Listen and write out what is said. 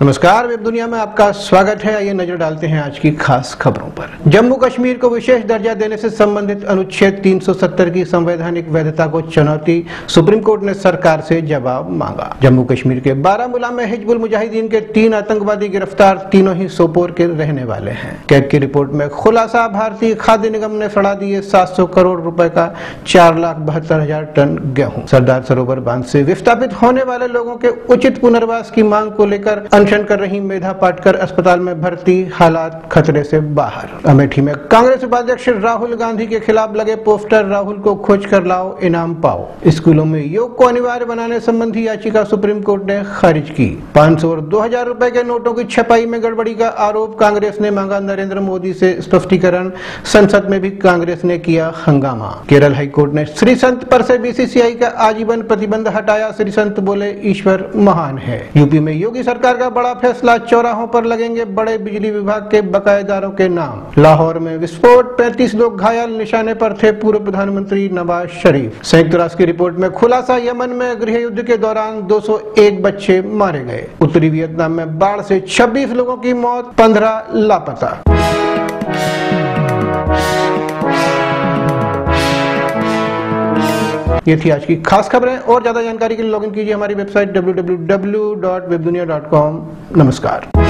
नमस्कार, वेब दुनिया में आपका स्वागत है। आइए नजर डालते हैं आज की खास खबरों पर। जम्मू कश्मीर को विशेष दर्जा देने से संबंधित अनुच्छेद 370 की संवैधानिक वैधता को चुनौती, सुप्रीम कोर्ट ने सरकार से जवाब मांगा। जम्मू कश्मीर के बारामूला में हिजबुल मुजाहिदीन के 3 आतंकवादी गिरफ्तार, तीनों ही सोपोर के रहने वाले हैं। कैग की रिपोर्ट में खुलासा, भारतीय खाद्य निगम ने सड़ा दिए 700 करोड़ रुपए का 4,72,000 टन गेहूं। सरदार सरोवर बांध से विस्थापित होने वाले लोगों के उचित पुनर्वास की मांग को लेकर अनशन कर रही मेधा पाटकर अस्पताल में भर्ती, हालात खतरे से बाहर। अमेठी में कांग्रेस उपाध्यक्ष राहुल गांधी के खिलाफ लगे पोस्टर, राहुल को खोज कर लाओ, इनाम पाओ। स्कूलों में योग को अनिवार्य बनाने संबंधी याचिका सुप्रीम कोर्ट ने खारिज की। 500 और 2,000 रुपए के नोटों की छपाई में गड़बड़ी का आरोप, कांग्रेस ने मांगा नरेंद्र मोदी से स्पष्टीकरण। संसद में भी कांग्रेस ने किया हंगामा। केरल हाईकोर्ट ने श्री संत पर से बीसीसीआई का आजीवन प्रतिबंध हटाया। श्री संत बोले, ईश्वर महान है। यूपी में योगी सरकार का बड़ा फैसला, चौराहों पर लगेंगे बड़े बिजली विभाग के बकायेदारों के नाम। लाहौर में विस्फोट, 35 लोग घायल, निशाने पर थे पूर्व प्रधानमंत्री नवाज शरीफ। संयुक्त राष्ट्र की रिपोर्ट में खुलासा, यमन में गृह युद्ध के दौरान 201 बच्चे मारे गए। उत्तरी वियतनाम में बाढ़ से 26 लोगों की मौत, 15 लापता। ये थी आज की खास खबरें। और ज्यादा जानकारी के लिए लॉगिन कीजिए हमारी वेबसाइट www.webdunia.com। नमस्कार।